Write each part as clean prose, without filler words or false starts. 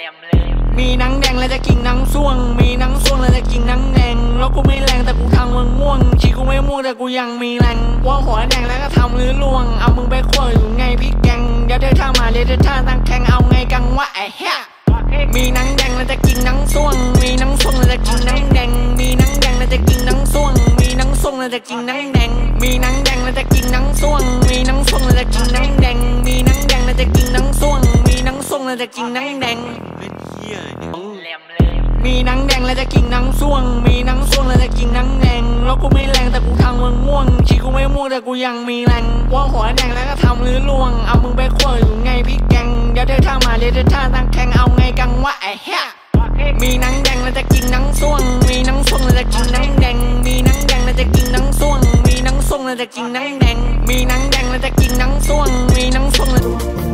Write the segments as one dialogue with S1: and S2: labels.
S1: มีหนังแดงและจะกินหนังส่วงมีหนังส่วงและจะกินหนังแดงแล้วกูไม่แรงแต่กูทำมึงง่วงชีกูไม่ม่วงแต่กูยังมีแรงว่าหัวแดงแล้วก็ทำหรือล่วงเอามึงไปคั่วอยู่ไงพี่แกงเดี๋ยวเธอท่ามาเดี๋ยวเธอท่าตั้งแข่งเอาไงกังวะไอ้เหี้ยมีหนังแดงแล้วจะกินหนังส่วงมีหนังส่วงแล้วจะกินหนังแดงมีหนังแดงแล้วจะกินหนังส่วงมีหนังส่วงแล้วจะกินหนังแดงมีหนังแดงแล้วจะกินหนังส่วงมีหนังส่วงแล้วจะกินหนังแดงมีหนังแดงแล้วจะกินหนังส่วงมีหนังส่วงแล้วจะกินหนังแดงมีหนังแดงแล้วจะกินหนังส่วงมีหนังส่วงแล้วจะกินหนังแดงแล้วกูไม่แรงแต่กูทำมึงง่วงชีกูไม่ม่วงแต่กูยังมีแรงว่าหัวแดงแล้วก็ทำหรือล่วงเอามึงไปคั่วอยู่ไงพี่แกงเดี๋ยวเธอท่ามาเดี๋ยวเธอท่าตั้งแข่งเอาไงกังวะไอ้เหี้ยมีหนังแดงแล้วจะกินหนังส่วงมีหนังส่วงแล้วจะกินหนังแดงมีหนังแดงแล้วจะกินหนังส่วงมีหนังส่วงแล้วจะกินหนังแดงมีหนังแดงแล้วจะกินหนังส่วงมีหนังส่วงแล้ว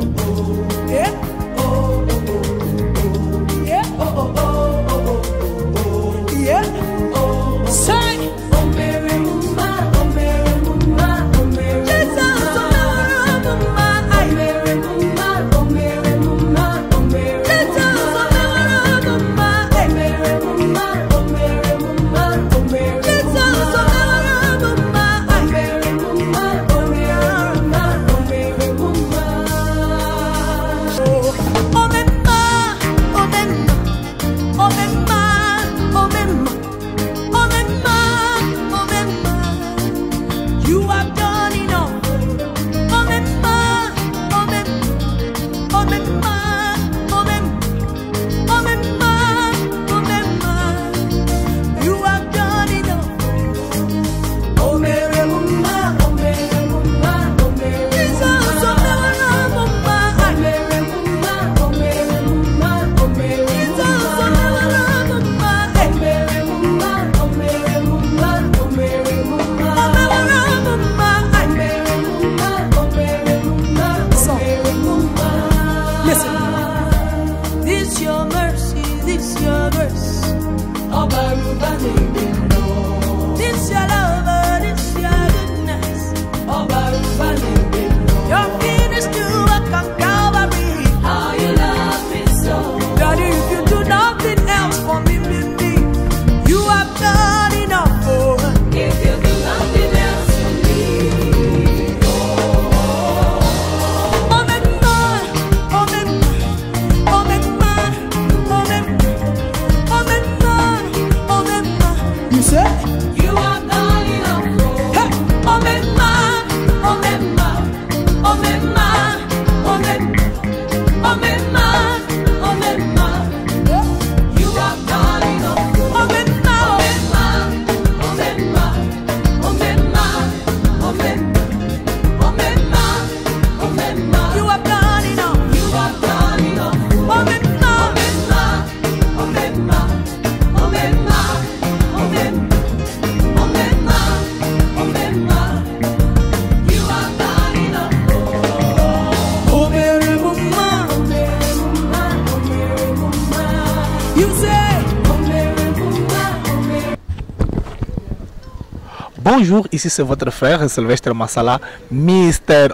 S2: Bonjour, ici c'est votre frère Sylvestre Massala, Mister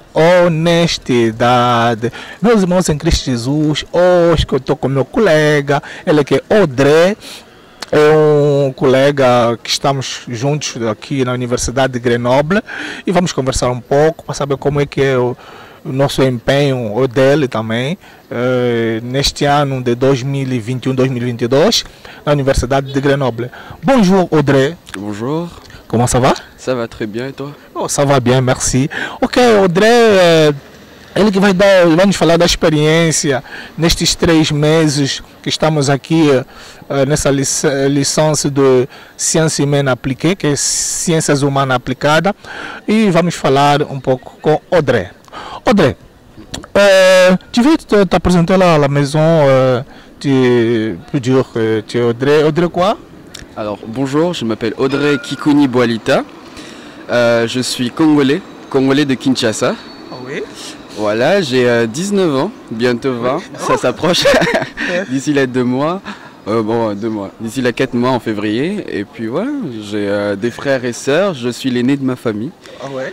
S2: Honestidade. Meus irmãos em Cristo Jesus, hoje que eu estou com meu colega, ele que é Audrey, é um colega que estamos juntos aqui na Universidade de Grenoble e vamos conversar um pouco para saber como é que é o nosso empenho, o dele também, neste ano de 2021-2022 na Universidade de Grenoble. Bonjour Audrey.
S3: Bonjour.
S2: Comment ça va?
S3: Ça va très bien et toi?
S2: Oh, ça va bien, merci. Ok, Audrey, ele que vai nos falar da experiência nestes 3 meses que estamos aqui nessa licença de Ciência Humana Appliquée, que é Ciências Humanas Aplicadas, e vamos falar um pouco com Audrey. Audrey, tu veux t'apresenter à la maison, tu peux dire que tu es Audrey. Audrey quoi?
S3: Alors bonjour, je m'appelle Audrey Kikouni Boalita, je suis congolais de Kinshasa.
S2: Ah oui.
S3: Voilà, j'ai 19 ans, bientôt 20, oui. Ça s'approche, d'ici les 2 mois, d'ici les 4 mois en février. Et puis voilà, j'ai des frères et sœurs, je suis l'aîné de ma famille.
S2: Ah ouais.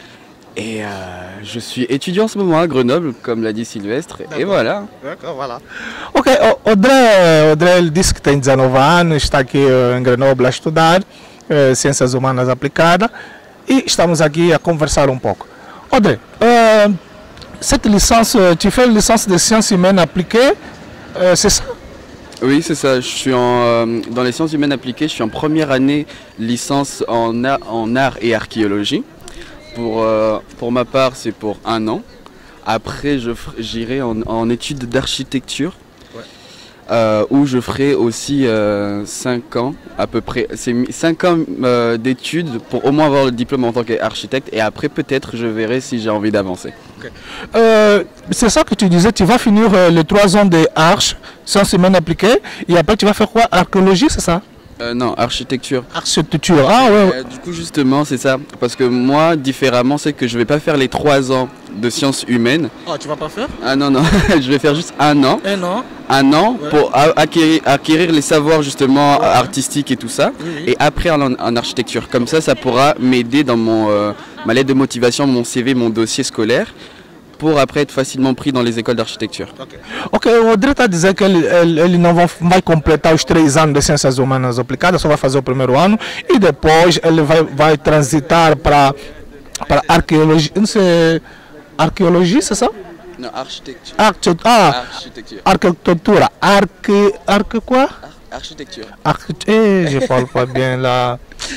S3: Et je suis étudiant en ce moment à Grenoble, comme l'a dit Sylvestre, et voilà.
S2: D'accord, voilà. Ok, Audrey ele disse que tem 19 anos, está aqui em Grenoble a estudar Ciências Humanas Aplicadas e estamos aqui a conversar um pouco. Audrey, cette licence, tu fais une licence de Sciences Humaines Appliquées, c'est ça?
S3: Oui, c'est ça. Je suis dans les sciences humaines appliquées, je suis en première année licence en art et archéologie. Pour ma part, c'est pour 1 an. Après, j'irai en études d'architecture, où je ferai aussi 5 ans à peu près. C'est 5 ans d'études pour au moins avoir le diplôme en tant qu'architecte. Et après, peut-être, je verrai si j'ai envie d'avancer.
S2: Okay. C'est ça que tu disais, tu vas finir les 3 ans de arch, sciences humaines appliquées, et après tu vas faire quoi? Archéologie, c'est ça?
S3: Non, architecture.
S2: Architecture, ah ouais.
S3: Du coup, justement, c'est ça. Parce que moi, différemment, c'est que je vais pas faire les 3 ans de sciences humaines.
S2: Ah, tu vas pas faire?
S3: Ah non, non, je vais faire juste 1 an.
S2: 1 an.
S3: 1 an pour acquérir les savoirs justement artistiques et tout ça. Et après en architecture. Comme ça pourra m'aider dans ma lettre de motivation, mon CV, mon dossier scolaire, pour après être facilement pris dans les écoles d'architecture.
S2: Ok, o Audrey está a dizer que ele não vai completar os 3 anos de Ciências Humanas Aplicadas, só vai fazer o primeiro ano e depois ele vai transitar para arqueologia, não sei, arqueologia, c'est ça?
S3: Non, architecture.
S2: Architecture. Architecture. Quoi?
S3: Architecture.
S2: Je parle pas bien là.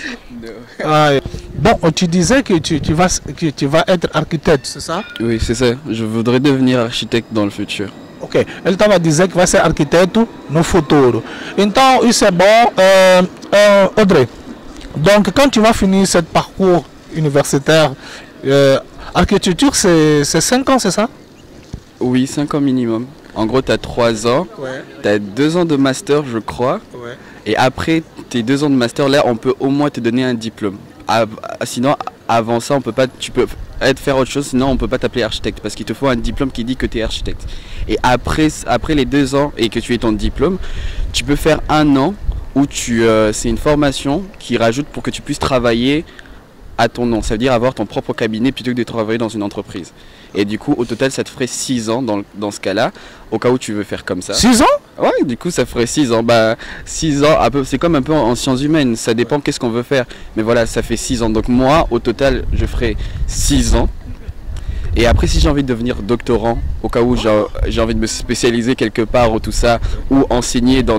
S2: Bon, tu disais que tu vas être architecte, c'est ça?
S3: Oui, c'est ça. Je voudrais devenir architecte dans le futur.
S2: Ok, ele estava a dizer que vai ser arquiteto no futuro. Então, isso é bom. Audrey, donc quand tu vas finir ce parcours universitaire, architecture, c'est 5 ans, c'est ça?
S3: Oui, 5 ans minimum. En gros, tu as 3 ans, tu as 2 ans de master, je crois. Et après tes 2 ans de master, là, on peut au moins te donner un diplôme. Sinon, avant ça, tu peux faire autre chose, sinon on ne peut pas t'appeler architecte. Parce qu'il te faut un diplôme qui dit que tu es architecte. Et après les 2 ans et que tu aies ton diplôme, tu peux faire 1 an où c'est une formation qui rajoute pour que tu puisses travailler à ton nom. Ça veut dire avoir ton propre cabinet plutôt que de travailler dans une entreprise. Et du coup, au total, ça te ferait 6 ans dans ce cas-là, au cas où tu veux faire comme ça.
S2: 6 ans?
S3: Ouais, du coup, ça ferait 6 ans. 6 ans, c'est comme un peu en sciences humaines, ça dépend qu'est-ce qu'on veut faire. Mais voilà, ça fait 6 ans. Donc moi, au total, je ferai 6 ans. Et après, si j'ai envie de devenir doctorant, au cas où j'ai envie de me spécialiser quelque part ou tout ça, ou enseigner dans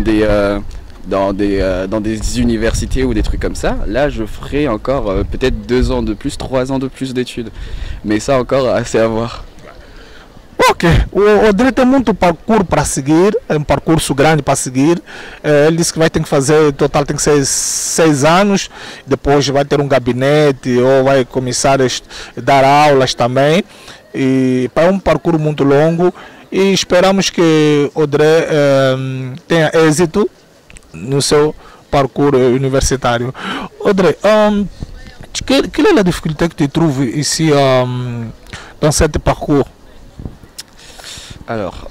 S3: des universités ou des trucs comme ça, là je ferai encore peut-être 2 ans de plus, 3 ans de plus d'études. Mais ça encore, assez à voir.
S2: Ok, o Audrey tem muito parkour para seguir, é um percurso grande para seguir. Ele disse que vai ter que fazer, total tem que ser 6 anos, depois vai ter um gabinete ou vai começar a dar aulas também. E para um parkour muito longo e esperamos que Audrey tenha êxito no seu parcours universitaire. Audrey, quelle est la difficulté que tu trouves ici dans ce parcours?
S3: Alors,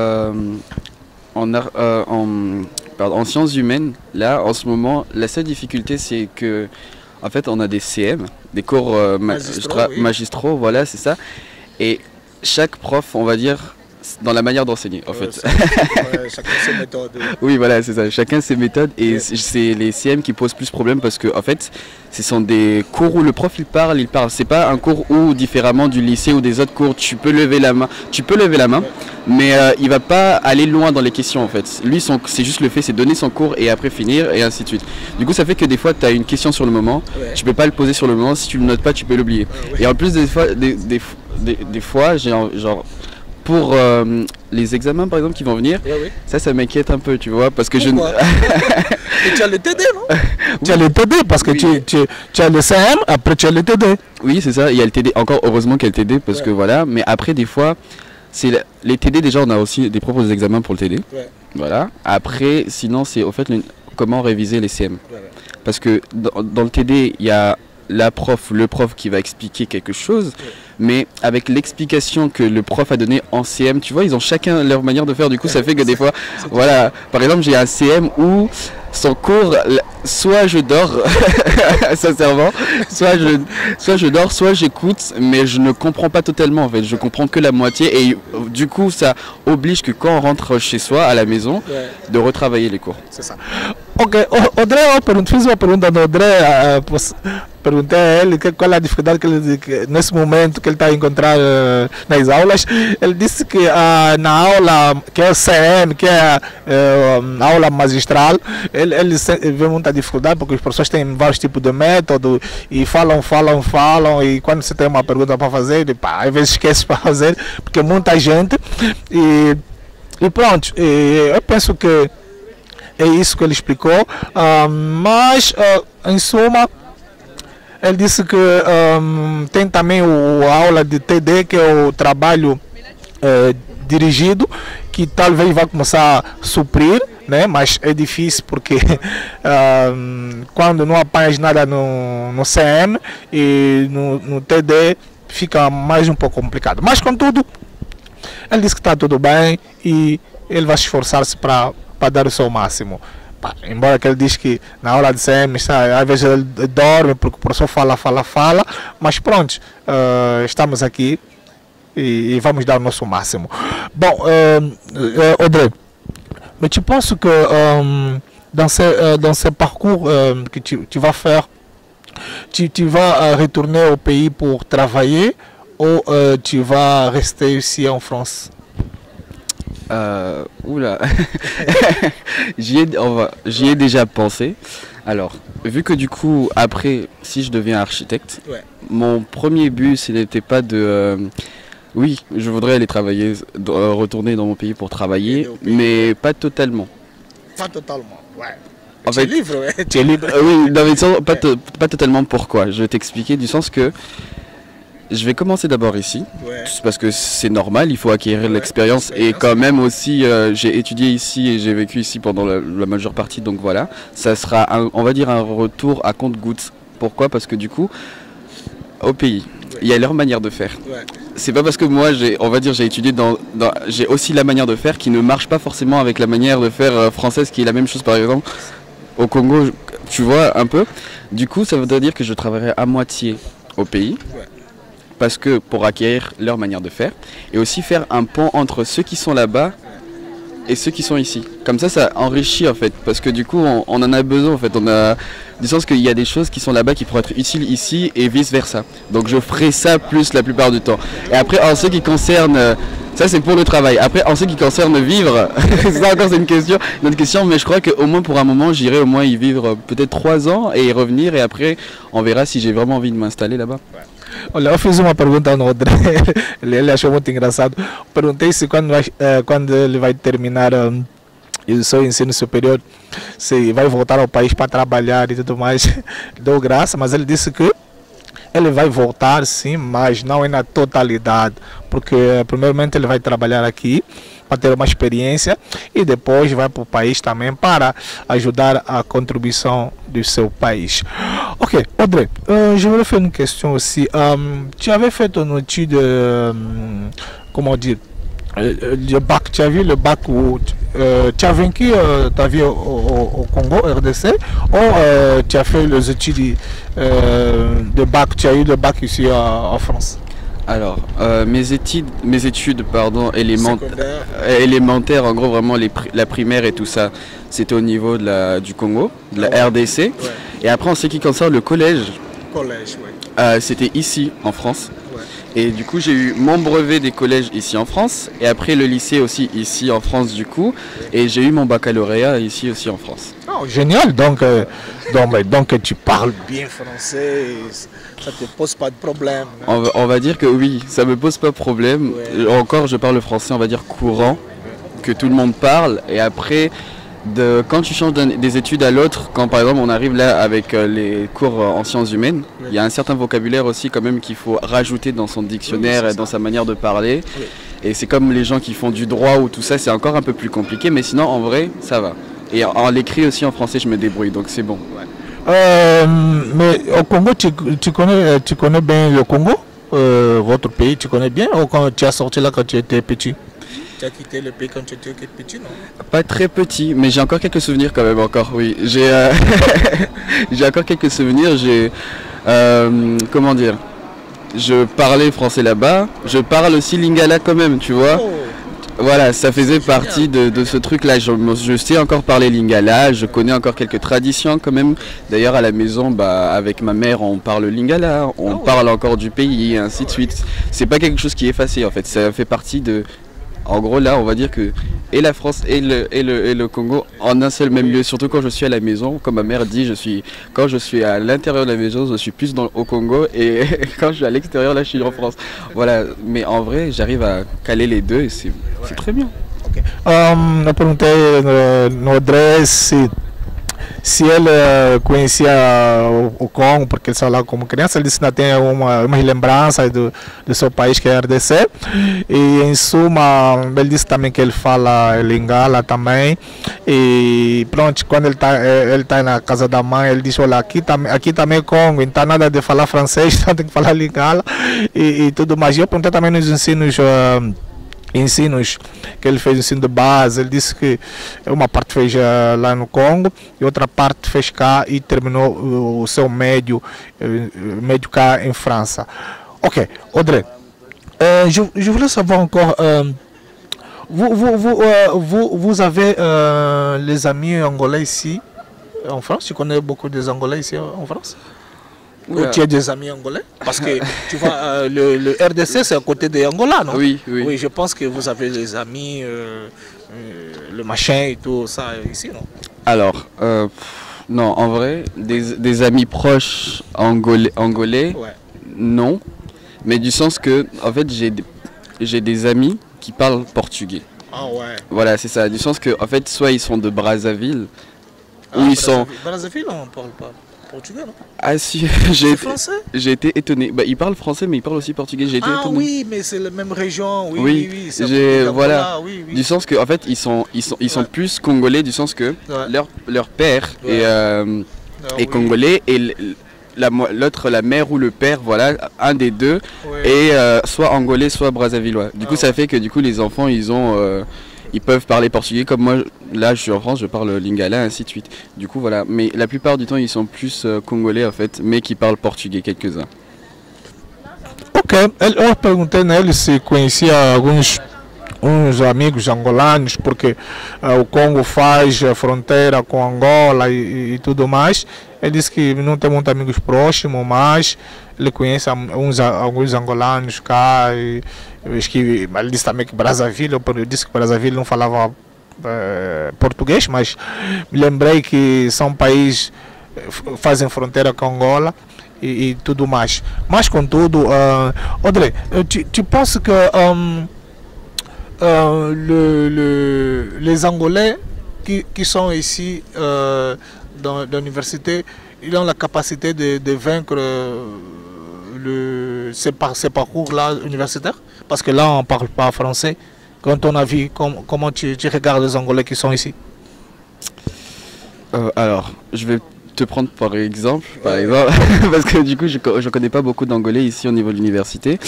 S3: en sciences humaines, là, en ce moment, la seule difficulté, c'est que, en fait, on a des CM, des cours magistraux, voilà, c'est ça. Et chaque prof, on va dire, dans la manière d'enseigner, en fait.
S2: Chacun ses méthodes.
S3: Oui, voilà, c'est ça. Chacun ses méthodes. Et c'est les CM qui posent plus problème parce que, en fait, ce sont des cours où le prof il parle. C'est pas un cours où, différemment du lycée ou des autres cours, tu peux lever la main. Mais il va pas aller loin dans les questions, en fait. Lui, c'est juste le fait, c'est donner son cours et après finir et ainsi de suite. Du coup, ça fait que des fois, tu as une question sur le moment. Tu peux pas le poser sur le moment. Si tu le notes pas, tu peux l'oublier. Et en plus, des fois, j'ai genre pour les examens par exemple qui vont venir, ça m'inquiète un peu, tu vois, parce que
S2: Et tu as le TD, non? Tu as le TD parce que tu as le CM, après tu as le TD.
S3: Oui, c'est ça, il y a le TD, encore heureusement qu'il y a le TD parce que voilà, mais après des fois, les TD déjà on a aussi des propres examens pour le TD. Voilà, après sinon c'est au fait comment réviser les CM. Parce que dans le TD, il y a le prof qui va expliquer quelque chose, mais avec l'explication que le prof a donnée en CM, tu vois, ils ont chacun leur manière de faire, du coup ça fait que des fois, voilà, par exemple j'ai un CM où son cours, soit je dors, sincèrement, soit je dors, soit j'écoute, mais je ne comprends pas totalement en fait, je comprends que la moitié et du coup ça oblige que quand on rentre chez soi, à la maison, de retravailler les cours.
S2: C'est ça. Ok, Audrey, fiz uma pergunta do Audrey, perguntei a ele qual é a dificuldade que ele, nesse momento que ele está a encontrar nas aulas. Ele disse que na aula, que é o CM, que é a aula magistral, ele vê muita dificuldade porque os professores têm vários tipos de método e falam e quando você tem uma pergunta para fazer, às vezes esquece para fazer porque é muita gente e pronto, eu penso que é isso que ele explicou, mas em suma ele disse que tem também a aula de TD, que é o trabalho dirigido, que talvez vá começar a suprir, né? Mas é difícil porque quando não apanhas nada no CM e no TD fica mais um pouco complicado. Mas contudo, ele disse que está tudo bem e ele vai se esforçar-se para dar o seu máximo. Embora que ele diz que na aula de CM às vezes ele dorme porque o professor fala, mas pronto, estamos aqui e vamos dar o nosso máximo. Bon, Audrey, mais tu penses que dans ce parcours que tu vas faire, tu vas retourner au pays pour travailler ou tu vas rester ici en France?
S3: Oula, j'y ai déjà pensé. Alors, vu que du coup, après, si je deviens architecte, mon premier but, ce n'était pas de... oui, je voudrais aller travailler, retourner dans mon pays pour travailler, mais pas totalement.
S2: Pas totalement, ouais.
S3: En
S2: tu
S3: fait,
S2: es libre, ouais.
S3: Tu es libre. Oui, dans le sens, pas totalement pourquoi. Je vais t'expliquer du sens que je vais commencer d'abord ici, parce que c'est normal, il faut acquérir l'expérience et quand même aussi j'ai étudié ici et j'ai vécu ici pendant la majeure partie, donc voilà, ça sera on va dire un retour à compte-gouttes. Pourquoi? Parce que du coup, au pays, il y a leur manière de faire. C'est pas parce que moi j'ai étudié j'ai aussi la manière de faire qui ne marche pas forcément avec la manière de faire française qui est la même chose par exemple au Congo, tu vois un peu. Du coup, ça voudrait dire que je travaillerai à moitié au pays. Parce que pour acquérir leur manière de faire et aussi faire un pont entre ceux qui sont là-bas et ceux qui sont ici. Comme ça enrichit en fait, parce que du coup on en a besoin en fait, on a du sens qu'il y a des choses qui sont là-bas qui pourraient être utiles ici et vice versa. Donc je ferai ça plus la plupart du temps. Et après en ce qui concerne, ça c'est pour le travail. Après en ce qui concerne vivre, ça encore c'est une autre question, mais je crois qu'au moins pour un moment j'irai au moins y vivre peut-être 3 ans et y revenir et après on verra si j'ai vraiment envie de m'installer là-bas.
S2: Olha, eu fiz uma pergunta no Audrey, ele achou muito engraçado. Perguntei se quando ele vai terminar o seu ensino superior, se vai voltar ao país para trabalhar e tudo mais. Deu graça, mas ele disse que ele vai voltar sim, mas não é na totalidade, porque primeiramente ele vai trabalhar aqui para ter uma experiência e depois vai para o país também para ajudar a contribuição do seu país. Ok, Audrey, je voulais faire une question aussi. Tu avais fait ton étude, comment dire, le bac, tu as vu le bac où tu as vaincu ta vie au Congo, RDC, ou tu as fait les études de bac, tu as eu le bac ici en France?
S3: Alors, mes études élémentaires, en gros vraiment la primaire et tout ça, c'était au niveau du Congo, de la RDC. Et après en ce qui concerne le collège, c'était ici en France. Et du coup j'ai eu mon brevet des collèges ici en France et après le lycée aussi ici en France du coup. Et j'ai eu mon baccalauréat ici aussi en France.
S2: Oh, génial, donc tu parles bien français, ça ne te pose pas de problème.
S3: On va dire que oui, ça me pose pas de problème. Encore je parle français on va dire courant, que tout le monde parle. Et après, quand tu changes des études à l'autre, quand par exemple on arrive là avec les cours en sciences humaines, il y a un certain vocabulaire aussi quand même qu'il faut rajouter dans son dictionnaire et dans sa manière de parler. Et c'est comme les gens qui font du droit ou tout ça, c'est encore un peu plus compliqué, mais sinon en vrai ça va. Et en l'écrit aussi en français je me débrouille, donc c'est bon.
S2: Mais au Congo, tu connais bien le Congo, votre pays, tu connais bien, ou quand tu as sorti là quand tu étais petit? Tu as quitté le pays quand tu étais petit, non?
S3: Pas très petit, mais j'ai encore quelques souvenirs quand même encore, oui. J'ai j'ai encore quelques souvenirs, comment dire, je parlais français là-bas, je parle aussi lingala quand même, tu vois.
S2: Oh.
S3: Voilà, ça faisait partie de ce truc-là. Je sais encore parler lingala, je connais encore quelques traditions quand même. D'ailleurs, à la maison, avec ma mère, on parle lingala, on parle encore du pays, et ainsi de suite. C'est pas quelque chose qui est effacé en fait, ça fait partie de... En gros, là, on va dire que et la France et le Congo en un seul même lieu. Surtout quand je suis à la maison, comme ma mère dit, quand je suis à l'intérieur de la maison, je suis plus au Congo, et quand je suis à l'extérieur, là, je suis en France. Voilà, mais en vrai, j'arrive à caler les deux et c'est très bien.
S2: Okay. Eu perguntei no André se ele conhecia o Congo, porque ele saiu lá como criança. Ele disse que ainda tem umas lembranças do seu país, que é a RDC. E em suma, ele disse também que ele fala lingala também. E pronto, quando ele tá na casa da mãe, ele diz: olha, aqui também é Congo, não tá nada de falar francês, então tem que falar lingala e tudo mais. E eu perguntei também nos ensinos que ele fez, ensino de base. Ele disse que uma parte fez lá no Congo e outra parte fez cá e terminou o seu médio cá em França. Ok, Audrey, je voulais savoir encore, vous avez les amis angolais ici en France? Tu connais beaucoup des Angolais ici en France? Ou tu as des amis angolais? Parce que tu vois, le RDC c'est à côté de Angola, non?
S3: Oui, oui.
S2: Oui, je pense que vous avez les amis, le machin et tout ça ici, non?
S3: Alors, non, en vrai, des amis proches angolais,
S2: Ouais.
S3: non. Mais du sens que, en fait, j'ai des amis qui parlent portugais.
S2: Ah ouais.
S3: Voilà, c'est ça. Du sens que, en fait, soit ils sont de Brazzaville, ou ils sont...
S2: Brazzaville, on ne parle pas portugais, non?
S3: Ah si,
S2: Français?
S3: j'ai été étonné. Ils parlent français, mais ils parlent aussi portugais. J'ai été étonné.
S2: Oui, mais c'est la même région. Oui,
S3: Oui,
S2: oui, oui.
S3: voilà.
S2: Oui, oui.
S3: Du sens que, en fait, ils sont plus congolais, du sens que leur père est congolais, et l'autre, la mère ou le père, voilà, un des deux, est soit angolais, soit brazzavillois. Du coup, ça fait que les enfants, ils peuvent parler portugais, comme moi, là je suis en France, je parle lingala, ainsi de suite. Du coup, voilà. Mais la plupart du temps, ils sont plus congolais, en fait, mais qui parlent portugais, quelques-uns.
S2: Ok, eu perguntei nele se conhecia uns amigos angolanos, porque o Congo faz fronteira com Angola e tudo mais. Ele disse que não tem muitos amigos próximos, mas ele conhece alguns angolanos cá. E ele disse também que Brazzaville, eu disse que Brazzaville não falava português, mas me lembrei que são países que fazem fronteira com Angola e tudo mais. Mas contudo, Audrey, tu penses que les Angolais qui sont ici dans l'université, ils ont la capacité de vaincre ces parcours-là universitaires? Parce que là, on ne parle pas français. Quand on a vu, comment tu regardes les Angolais qui sont ici?
S3: Alors, je vais te prendre par exemple, parce que du coup, je ne connais pas beaucoup d'Angolais ici au niveau de l'université.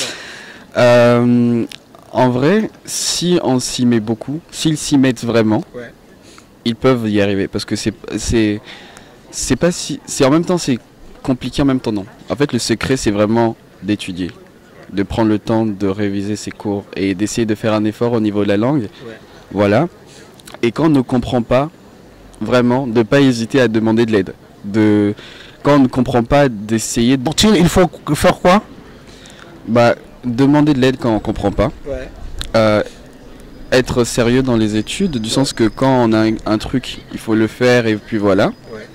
S3: En vrai, si on s'y met beaucoup, s'ils s'y mettent vraiment, ils peuvent y arriver. Parce que c'est pas si... En même temps, c'est compliqué, en même temps, non. En fait, le secret, c'est vraiment d'étudier, de prendre le temps de réviser ses cours et d'essayer de faire un effort au niveau de la langue. Voilà. Et quand on ne comprend pas, vraiment, de ne pas hésiter à demander de l'aide. Quand on ne comprend pas, d'essayer de...
S2: Il faut faire quoi?
S3: Demander de l'aide quand on ne comprend pas. Être sérieux dans les études, du sens que quand on a un truc, il faut le faire et puis voilà.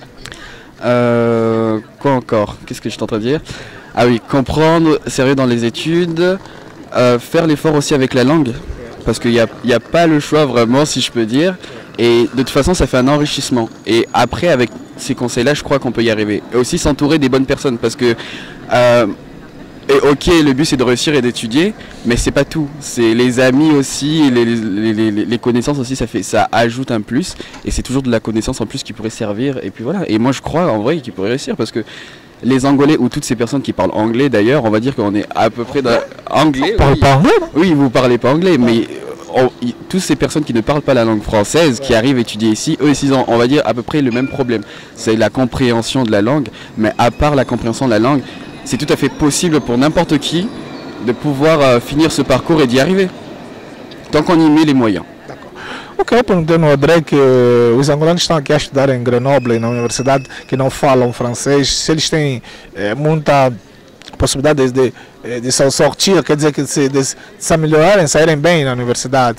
S3: Quoi encore? Qu'est-ce que je suis en train de dire? Ah oui, comprendre, sérieux dans les études, faire l'effort aussi avec la langue, parce qu'il n'y a pas le choix vraiment, si je peux dire. Et de toute façon, ça fait un enrichissement. Et après, avec ces conseils-là, je crois qu'on peut y arriver. Et aussi s'entourer des bonnes personnes, parce que... Et ok, le but c'est de réussir et d'étudier, mais c'est pas tout. C'est les amis aussi, les connaissances aussi, ça ajoute un plus. Et c'est toujours de la connaissance en plus qui pourrait servir. Et puis voilà. Et moi je crois en vrai qu'ils pourraient réussir, parce que les Angolais, ou toutes ces personnes qui parlent anglais d'ailleurs, on va dire qu'on est à peu près anglais.
S2: Parle pas anglais, non?
S3: Oui, vous parlez pas anglais, mais toutes ces personnes qui ne parlent pas la langue française, qui arrivent étudier ici, eux ils ont, on va dire, à peu près le même problème. C'est la compréhension de la langue, mais à part la compréhension de la langue, c'est tout à fait possible pour n'importe qui de pouvoir finir ce parcours et d'y arriver, tant qu'on y met les moyens.
S2: Ok, eu perguntei no André que os angolanos estão aqui a estudar em Grenoble, na universidade, que não falam francês, se eles têm muita possibilidade de se sortir, quer dizer, que de se melhorarem, saírem bem na universidade,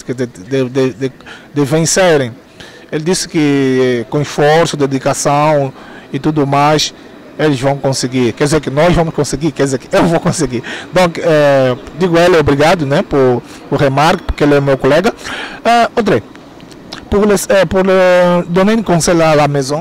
S2: de vencerem. Ele disse que com esforço, dedicação e tudo mais, eles vão conseguir. Quer dizer que nós vamos conseguir, quer dizer que eu vou conseguir. Donc, digo a ele obrigado, né, por remarque, porque ele é meu colega. André, pour donner un conseil à la maison,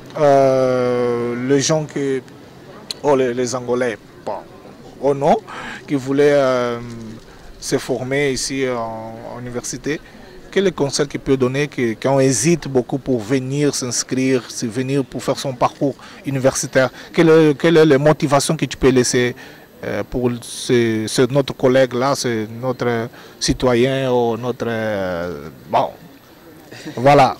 S2: les gens qui, les Angolais, bon, ou non, qui voulaient se former ici en université, quel est le conseil qu'il peut donner quand on hésite beaucoup pour venir s'inscrire, venir pour faire son parcours universitaire? Quelle est la motivation que tu peux laisser pour notre collègue-là, notre citoyen ou notre... bon, voilà.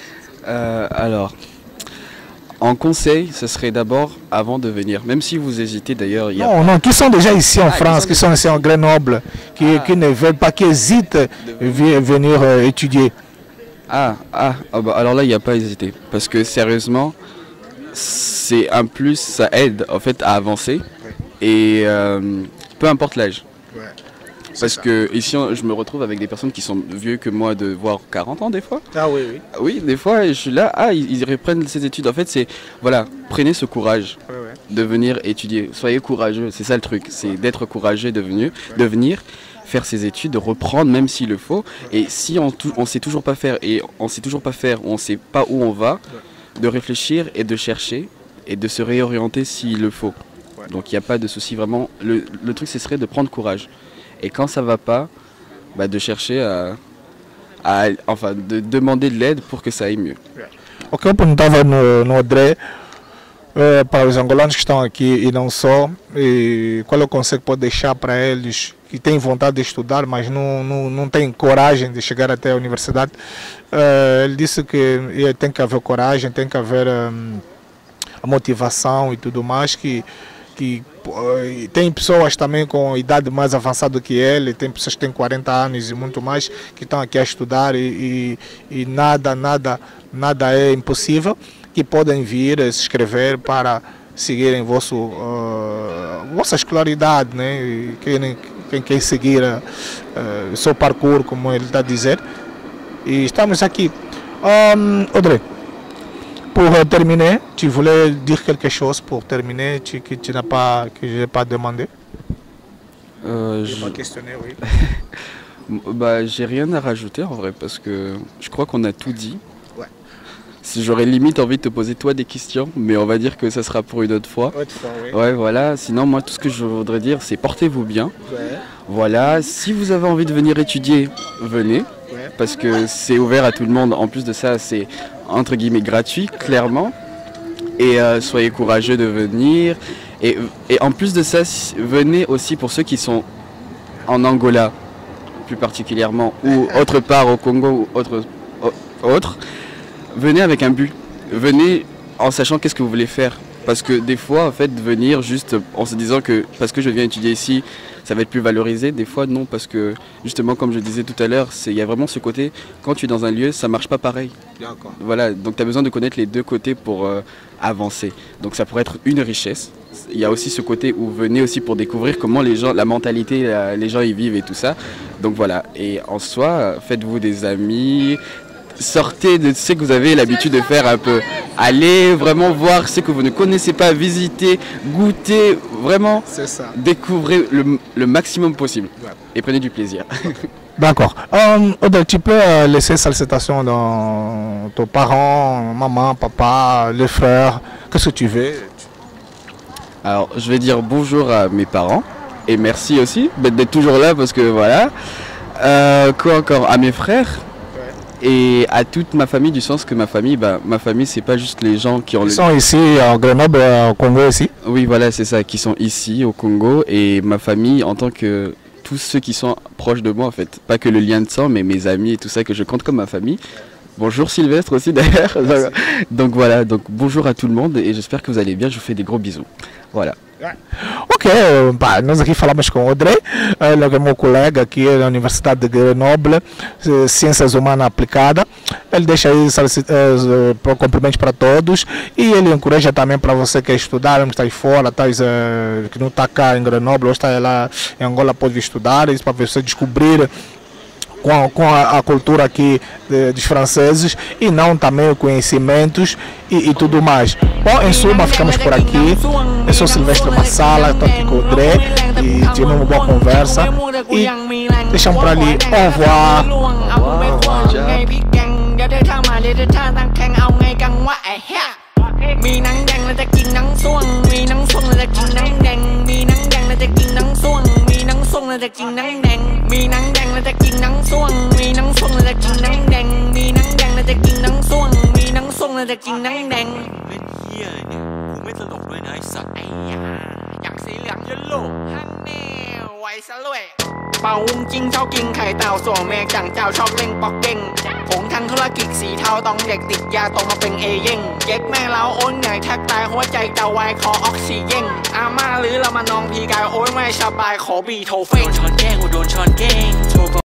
S3: Alors, en conseil, ce serait d'abord avant de venir, même si vous hésitez d'ailleurs.
S2: Non, qui sont déjà ici en France, qui sont ici en Grenoble, qui ne veulent pas, qui hésitent à venir étudier.
S3: Bah, alors là, il n'y a pas à hésiter, parce que sérieusement, c'est un plus, ça aide en fait à avancer, et peu importe l'âge. Parce que ici, je me retrouve avec des personnes qui sont vieux que moi, de voire 40 ans des fois.
S2: Ah oui, oui.
S3: Oui, des fois, je suis là, ils reprennent ces études. En fait, c'est, voilà, prenez ce courage de venir étudier. Soyez courageux, c'est ça le truc, c'est d'être courageux, de venir faire ses études, de reprendre même s'il le faut. Et si on sait toujours pas faire, ou on sait pas où on va, de réfléchir et de chercher et de se réorienter s'il le faut. Donc il n'y a pas de souci vraiment. Le truc, ce serait de prendre courage. Et quand ça va pas, bah de chercher de demander de l'aide pour que ça aille mieux.
S2: Ok, eu perguntava no André, para os angolanos que estão aqui e não só, qual é o conselho que pode deixar para eles que têm vontade de estudar, mas não têm coragem de chegar até a universidade? Ele disse que tem que haver coragem, tem que haver a motivação e tudo mais, que tem pessoas também com idade mais avançada do que ele, tem pessoas que têm 40 anos e muito mais, que estão aqui a estudar e nada é impossível, que podem vir se inscrever para seguirem vossa escolaridade, né? E quem quer seguir o seu parcours, como ele está a dizer. E estamos aqui. Audrey, pour terminer, tu voulais dire quelque chose pour terminer que je n'ai pas demandé?
S3: Je
S2: pas questionné, oui.
S3: Bah, j'ai rien à rajouter en vrai parce que je crois qu'on a tout dit.
S2: Ouais.
S3: J'aurais limite envie de te poser toi des questions, mais on va dire que ça sera pour une autre fois.
S2: Oui.
S3: Ouais, voilà. Sinon, moi, tout ce que je voudrais dire, c'est portez-vous bien.
S2: Ouais.
S3: Voilà. Si vous avez envie de venir étudier, venez. Parce que c'est ouvert à tout le monde. En plus de ça, c'est entre guillemets gratuit, clairement. Et soyez courageux de venir. Et en plus de ça, venez aussi pour ceux qui sont en Angola, plus particulièrement, ou autre part au Congo ou autre. Venez avec un but. Venez en sachant qu'est-ce que vous voulez faire. Parce que des fois, en fait, venir juste en se disant que parce que je viens étudier ici, ça va être plus valorisé. Des fois, non, parce que justement, comme je disais tout à l'heure, il y a vraiment ce côté, quand tu es dans un lieu, ça ne marche pas pareil. Voilà, donc tu as besoin de connaître les deux côtés pour avancer. Donc ça pourrait être une richesse. Il y a aussi ce côté où venez aussi pour découvrir comment les gens, la mentalité, les gens y vivent et tout ça. Donc voilà, et en soi, faites-vous des amis. Sortez de ce que vous avez l'habitude de faire un peu. Allez vraiment voir ce que vous ne connaissez pas, visiter, goûter, vraiment découvrez le maximum possible et prenez du plaisir.
S2: D'accord. Audrey, tu peux laisser salutations dans tes parents, maman, papa, les frères, qu'est-ce que tu veux?
S3: Alors, je vais dire bonjour à mes parents et merci aussi d'être toujours là parce que voilà. Quoi encore? À mes frères. Et à toute ma famille, du sens que ma famille, c'est pas juste les gens qui ont...
S2: Ils sont ici en Grenoble, au Congo aussi?
S3: Oui, voilà, c'est ça, qui sont ici au Congo. Et ma famille, en tant que tous ceux qui sont proches de moi en fait. Pas que le lien de sang, mais mes amis et tout ça que je compte comme ma famille. Bonjour Sylvestre aussi d'ailleurs. Donc voilà, donc bonjour à tout le monde et j'espère que vous allez bien. Je vous fais des gros bisous. Voilà.
S2: Ok, nós aqui falamos com o André, ele é meu colega aqui na Universidade de Grenoble, Ciências Humanas Aplicadas. Ele deixa aí cumprimentos para todos e ele encoraja também para você que quer estudar, que está aí fora, que não está cá em Grenoble, ou está lá em Angola, pode vir estudar, isso para você descobrir com a cultura aqui dos franceses e não também conhecimentos e tudo mais. Bom, em suma, ficamos por aqui. Eu sou Silvestre Massala, estou aqui com o André e tivemos uma boa conversa e deixamos para ali. Au revoir.
S1: มีหนังแดงแล้วจะกินหนังส้วงมีหนังส้วงแล้วจะกินหนังแดงมีหนังแดงแล้วจะกินหนังส้วงมีหนังส้วงแล้วจะกินหนังแดงมีหนังแดงแล้วจะกินหนังส้วงมีหนังส้วงแล้วจะกินหนังแดงมีหนังแดงแล้วจะกินหนังส้วงมีหนังส้วงแล้วจะกินหนังแดงเล่นเหี้ยอะไรเนี่ยกูไม่ตลกด้วยนะไอ้สัตว์ไอ้ยาอย่างสีเหลืองยันโลกฮันแน่ไวซะด้วยเป่าวุ้งจิ้งชอบกินไข่เต่าส่วนแม่จังเจ้าชอบเล่นปอกเก่งผงทางธุรกิจสีเทาต้องเด็กติดยาโตมาเป็นเอเย่งเย็กแม่เราโอนใหญ่แทบตายหัวใจจะวายคอออกซิเจนอาม่าหรือเรามานองพีกายโอ้ยไม่สบายขอบีโทเฟนโดนช้อนแกล้งกูโดนช้อนแกล้ง